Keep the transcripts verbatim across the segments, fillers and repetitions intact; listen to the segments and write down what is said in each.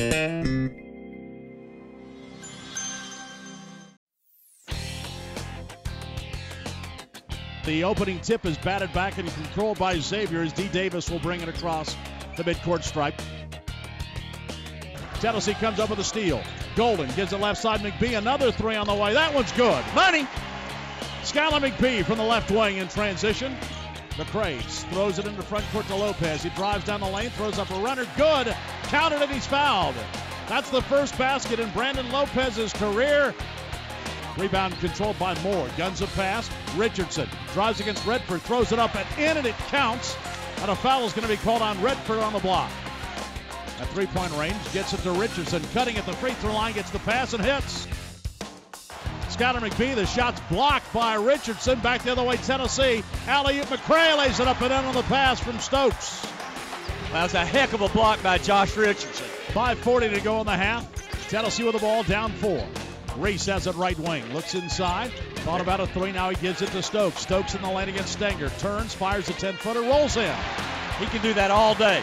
The opening tip is batted back and controlled by Xavier as D. Davis will bring it across the midcourt stripe. Tennessee comes up with a steal. Golden gives it left side. McBee, another three on the way. That one's good. Money! Skylar McBee from the left wing in transition. McCray throws it into front court to Lopez. He drives down the lane, throws up a runner. Good. Counted and he's fouled. That's the first basket in Brandon Lopez's career. Rebound controlled by Moore. Guns a pass. Richardson drives against Redford, throws it up and in, and it counts. And a foul is going to be called on Redford on the block. At three-point range, gets it to Richardson, cutting at the free throw line, gets the pass and hits. Skylar McBee, the shot's blocked by Richardson. Back the other way, Tennessee. Alley-oop, McCray lays it up and in on the pass from Stokes. That was a heck of a block by Josh Richardson. five forty to go in the half. Tennessee with the ball, down four. Reese has it right wing, looks inside, thought about a three, now he gives it to Stokes. Stokes in the lane against Stenger, turns, fires a ten-footer, rolls in. He can do that all day.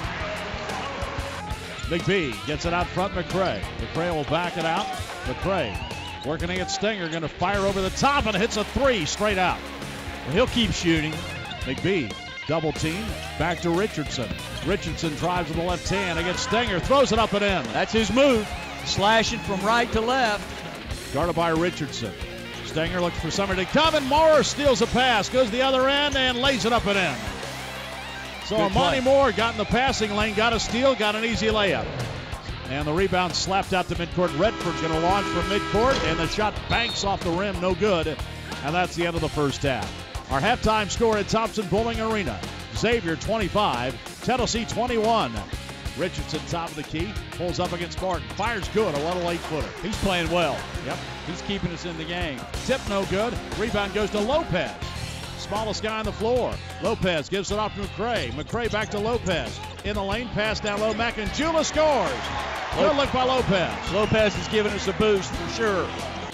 McBee gets it out front, McCray. McCray will back it out. McCray working against Stenger, going to fire over the top and hits a three straight out. Well, he'll keep shooting. McBee, double team, back to Richardson. Richardson drives with the left hand against Stenger, throws it up and in. That's his move, slashing from right to left. Guarded by Richardson. Stenger looks for somebody to come, and Moore steals a pass, goes the other end, and lays it up and in. So Good Amani play. Moore got in the passing lane, got a steal, got an easy layup. And the rebound slapped out to midcourt. Redford's going to launch from midcourt, and the shot banks off the rim, no good. And that's the end of the first half. Our halftime score at Thompson Bowling Arena. Xavier twenty-five, Tennessee twenty-one. Richardson top of the key, pulls up against Martin, fires good, a little eight-footer. He's playing well. Yep. He's keeping us in the game. Tip no good. Rebound goes to Lopez. Smallest guy on the floor. Lopez gives it off to McCray. McCray back to Lopez. In the lane, pass down low. Macanjula scores. Good look by Lopez. Lopez has given us a boost for sure.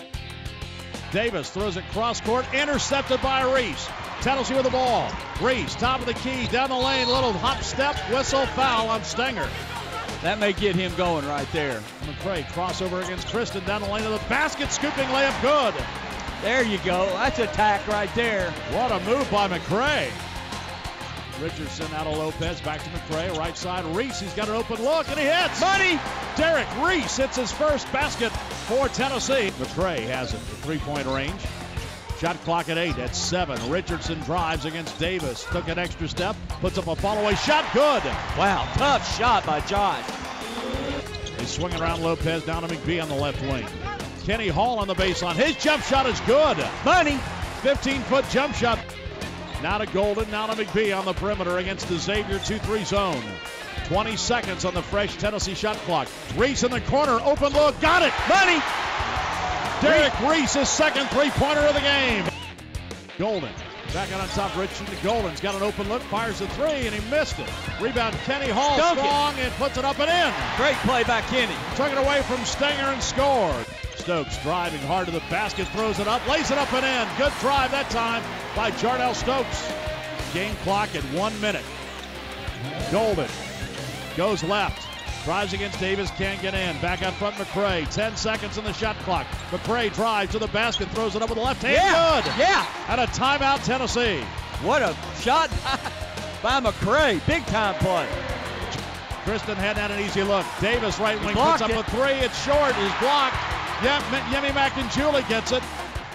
Davis throws it cross court, intercepted by Reese. Tennessee with the ball. Reese, top of the key, down the lane, little hop step, whistle, foul on Stenger. That may get him going right there. McCray, crossover against Kristen, down the lane to the basket, scooping layup, good. There you go. That's attack right there. What a move by McCray. Richardson out of Lopez, back to McCray, right side. Reese, he's got an open look, and he hits. Money! Derek Reese hits his first basket for Tennessee. McCray has it for three-point range. Shot clock at eight, at seven. Richardson drives against Davis. Took an extra step, puts up a follow-away shot, good. Wow, tough shot by Josh. He's swinging around Lopez down to McBee on the left wing. Kenny Hall on the baseline. His jump shot is good. Money! fifteen-foot jump shot. Now to Golden, now to McBee on the perimeter against the Xavier two three zone. twenty seconds on the fresh Tennessee shot clock. Reese in the corner, open look, got it. Money! Derek Reese, his second three-pointer of the game. Golden, back out on top, Richardson. Golden's got an open look, fires a three, and he missed it. Rebound, Kenny Hall, Dunk strong, it. and puts it up and in. Great play by Kenny. Took it away from Stenger and scored. Stokes driving hard to the basket, throws it up, lays it up and in. Good drive that time by Jardell Stokes. Game clock at one minute. Golden goes left. Drives against Davis, can't get in. Back out front, McCray. Ten seconds on the shot clock. McCray drives to the basket, throws it up with the left hand. Yeah, Good. yeah. And a timeout, Tennessee. What a shot by McCray. Big time play. Kristen had that an easy look. Davis right wing puts up it. a three. It's short. It's blocked. Yeah, Yemi Macanjula gets it.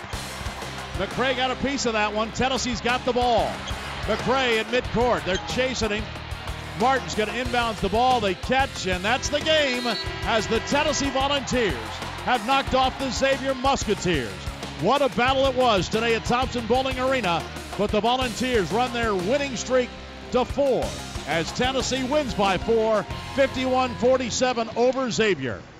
McCray got a piece of that one. Tennessee's got the ball. McCray at midcourt. They're chasing him. Martin's going to inbounds the ball. They catch, and that's the game as the Tennessee Volunteers have knocked off the Xavier Musketeers. What a battle it was today at Thompson Bowling Arena, but the Volunteers run their winning streak to four as Tennessee wins by four, fifty-one forty-seven over Xavier.